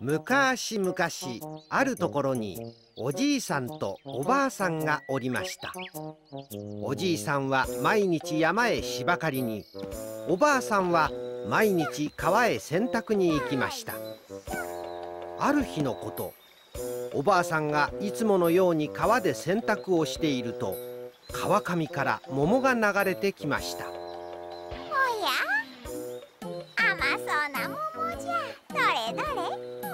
昔々あるところにおじいさんとおばあさんがおりました。おじいさんは毎日山へ芝刈りに、おばあさんは毎日川へ洗濯に行きました。ある日のこと、おばあさんがいつものように川で洗濯をしていると、川上から桃が流れてきました。 おや、甘そうな桃じゃ。どれどれ。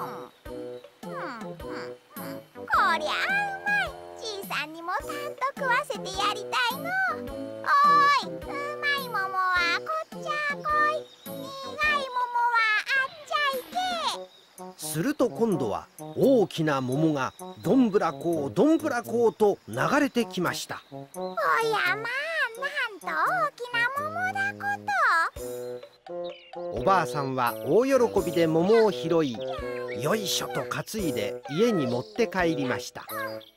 こりゃあうまい。じいさんにもたんと食わせてやりたいの。おーい、うまい桃はこっちゃこい。苦い桃はあっちゃいけ。 すると今度は大きな桃がどんぶらこうどんぶらこうと流れてきました。 おやまあ、なんと大きな桃だこと。 おばあさんは大喜びで桃を拾い、よいしょと担いで家に持って帰りました。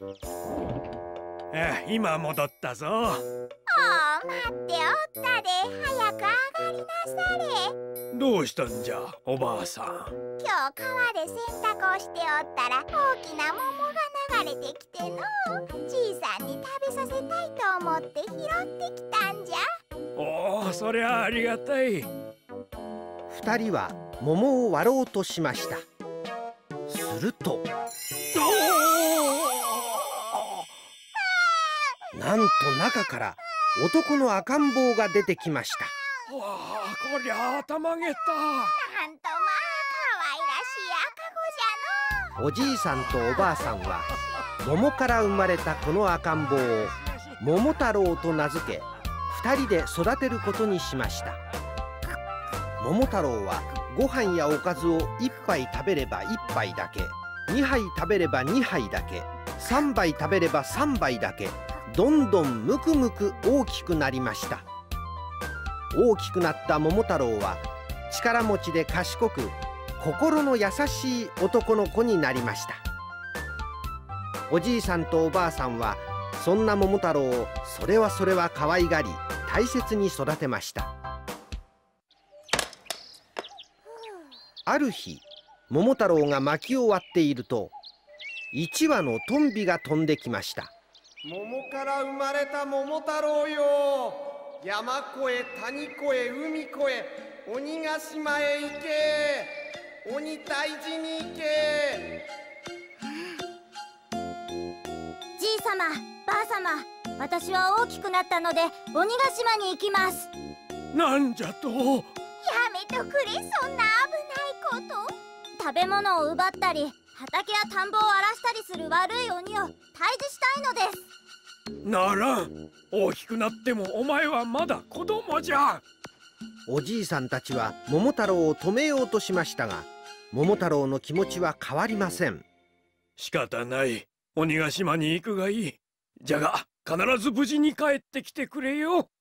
今戻ったぞ。 おお、待っておったで。早く上がりなされ。 どうしたんじゃ、おばあさん。 今日川で洗濯をしておったら大きな桃が流れてきての、じいさんに食べさせたいと思って拾ってきたんじゃ。 おお、そりゃありがたい。 二人は桃を割ろうとしました。すると、なんと中から男の赤ん坊が出てきました。 わあ、こりゃ頭げた。 なんとまあ可愛らしい赤子じゃの。 おじいさんとおばあさんは桃から生まれたこの赤ん坊を桃太郎と名付け、二人で育てることにしました。桃太郎はご飯やおかずを1杯食べれば1杯だけ、2杯食べれば2杯だけ、3杯食べれば3杯だけ、どんどんむくむく大きくなりました。大きくなった桃太郎は力持ちで賢く、心の優しい男の子になりました。おじいさんとおばあさんはそんな桃太郎をそれは可愛がり、大切に育てました。ある日、桃太郎が薪を割っていると、1羽のトンビが飛んできました。 桃から生まれた桃太郎よ。山越え谷越え海越え鬼ヶ島へ行け。鬼退治に行け。 じいさま、ばあさま、私は大きくなったので鬼ヶ島に行きます。 なんじゃと。 やめとくれ、そんな危ないこと。食べ物を奪ったり畑や田んぼを荒らしたりする悪い鬼を退治したいのです。 ならん。大きくなってもお前はまだ子供じゃ。 おじいさんたちは桃太郎を止めようとしましたが、桃太郎の気持ちは変わりません。 仕方ない。鬼ヶ島に行くがいい。じゃが必ず無事に帰ってきてくれよ。 はい、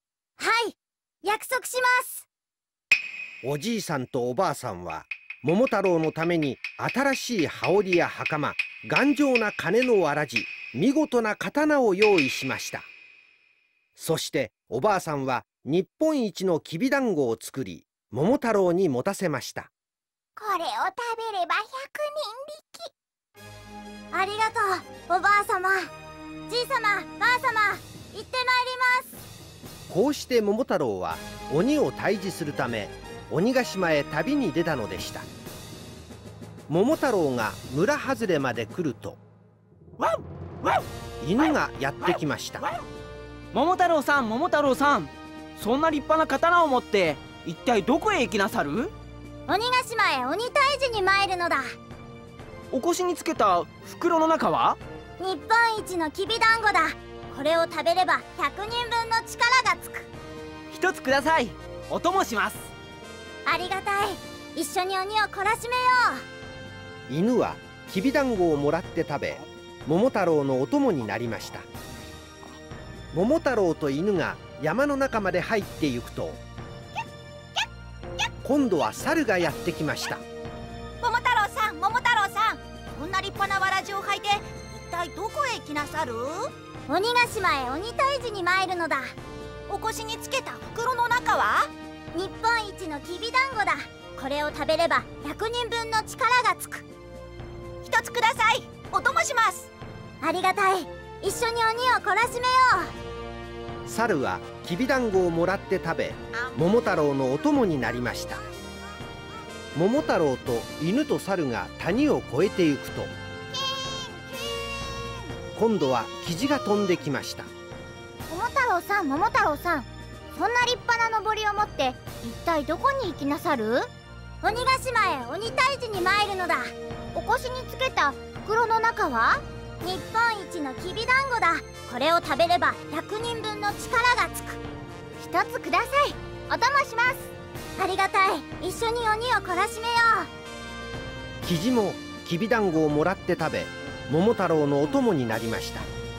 約束します。 おじいさんとおばあさんは桃太郎のために新しい羽織や袴、頑丈な鐘のわらじ、見事な刀を用意しました。そしておばあさんは日本一のきびだんごを作り、桃太郎に持たせました。 これを食べれば100人力。ありがとう、おばあさま。じいさま、ばあさま、行ってまいります。 こうして桃太郎は鬼を退治するため鬼ヶ島へ旅に出たのでした。桃太郎が村外れまで来ると、犬がやってきました。 桃太郎さん、桃太郎さん、そんな立派な刀を持って一体どこへ行きなさる？ 鬼ヶ島へ鬼退治に参るのだ。 お腰につけた袋の中は？ 日本一のきびだんごだ。これを食べれば100人分の力がつく。 一つください。お供します。 ありがたい。一緒に鬼を懲らしめよう。犬はきびだんごをもらって食べ、桃太郎のお供になりました。桃太郎と犬が山の中まで入ってゆくと、今度は猿がやってきました。 桃太郎さん、桃太郎さん、こんな立派なわらじを履いて一体どこへ行きなさる？ 鬼ヶ島へ鬼退治に参るのだ。 お腰につけた袋の中は？ 日本一のきびだんごだ。これを食べれば100人分の力がつく。 一つください。お供します。 ありがたい。一緒に鬼を懲らしめよう。猿はきびだんごをもらって食べ、桃太郎のお供になりました。桃太郎と犬と猿が谷を越えてゆくと、今度はキジが飛んできました。 桃太郎さん、桃太郎さん、そんな立派な登りを持って一体どこに行きなさる？鬼ヶ島へ鬼退治に参るのだ。お腰につけた袋の中は日本一のきびだんごだ。これを食べれば100人分の力がつく。一つください。お供します。ありがたい。一緒に鬼を懲らしめよう。キジもきびだんごをもらって食べ、桃太郎のお供になりました。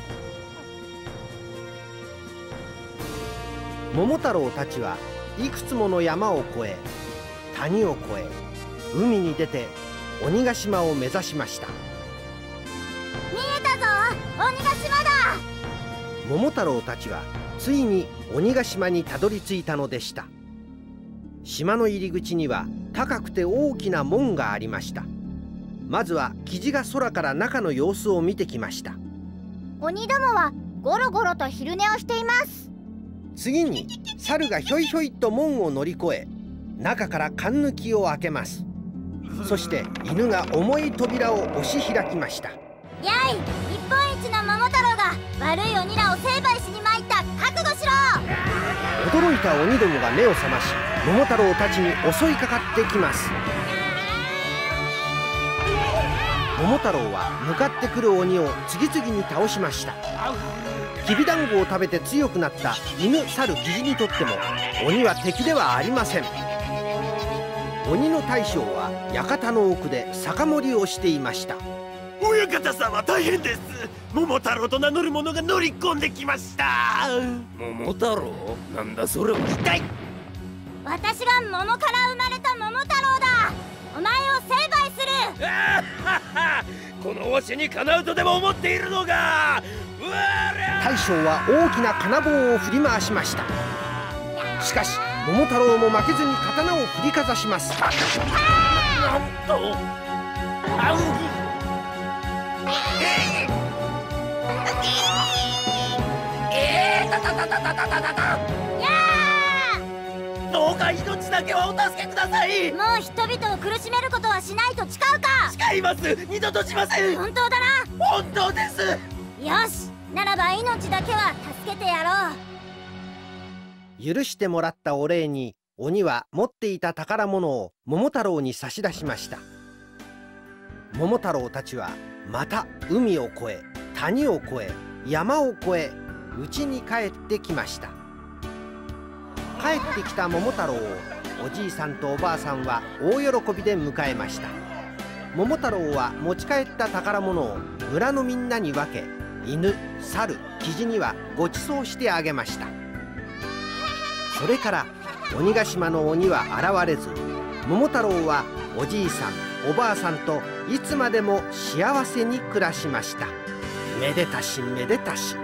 桃太郎たちはいくつもの山を越え、谷を越え、海に出て鬼ヶ島を目指しました。 見えたぞ、鬼ヶ島だ。 桃太郎たちはついに鬼ヶ島にたどり着いたのでした。島の入り口には高くて大きな門がありました。まずはキジが空から中の様子を見てきました。 鬼どもはゴロゴロと昼寝をしています。 次に猿がひょいひょいと門を乗り越え、中から缶抜きを開けます。そして犬が重い扉を押し開きました。 やい、日本一の桃太郎が悪い鬼らを成敗しに参った。覚悟しろ。 驚いた鬼どもが目を覚まし、桃太郎たちに襲いかかってきます。桃太郎は向かってくる鬼を次々に倒しました。きびだんごを食べて強くなった犬、猿、キジにとっても鬼は敵ではありません。鬼の大将は館の奥で酒盛りをしていました。 親方様、大変です。桃太郎と名乗る者が乗り込んできました。桃太郎？なんだそれは。痛い。 私が桃から生まれた桃太郎だ。お前を成敗する。 このわしにかなうとでも思っているのか。 大将は大きな金棒を振り回しました。しかし桃太郎も負けずに刀を振りかざします。 なんとどうか命だけはお助けください。 もう人々を苦しめることはしないと誓うか。 誓います。二度としません。 本当だな。 本当です。 よし、ならば命だけは助けてやろう。許してもらったお礼に鬼は持っていた宝物を桃太郎に差し出しました。桃太郎たちはまた海を越え、谷を越え、山を越え、家に帰ってきました。帰ってきた桃太郎をおじいさんとおばあさんは大喜びで迎えました。桃太郎は持ち帰った宝物を村のみんなに分け、犬、猿、キジにはごちそうしてあげました。それから鬼ヶ島の鬼は現れず、桃太郎はおじいさんおばあさんといつまでも幸せに暮らしました。めでたしめでたし。